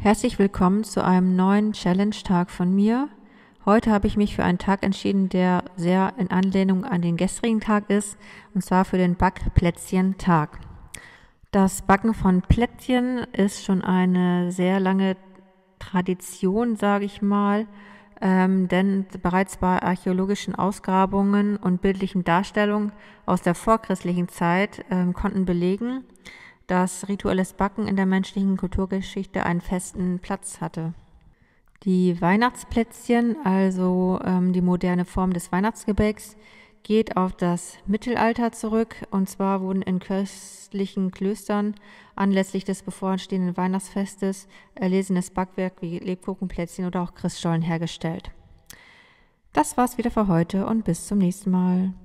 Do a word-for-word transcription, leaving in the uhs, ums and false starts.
Herzlich willkommen zu einem neuen Challenge-Tag von mir. Heute habe ich mich für einen Tag entschieden, der sehr in Anlehnung an den gestrigen Tag ist, und zwar für den Backplätzchen-Tag. Das Backen von Plätzchen ist schon eine sehr lange Tradition, sage ich mal, ähm, denn bereits bei archäologischen Ausgrabungen und bildlichen Darstellungen aus der vorchristlichen Zeit ähm, konnten belegen, dass rituelles Backen in der menschlichen Kulturgeschichte einen festen Platz hatte. Die Weihnachtsplätzchen, also ähm, die moderne Form des Weihnachtsgebäcks, geht auf das Mittelalter zurück, und zwar wurden in christlichen Klöstern anlässlich des bevorstehenden Weihnachtsfestes erlesenes Backwerk wie Lebkuchenplätzchen oder auch Christstollen hergestellt. Das war's wieder für heute und bis zum nächsten Mal.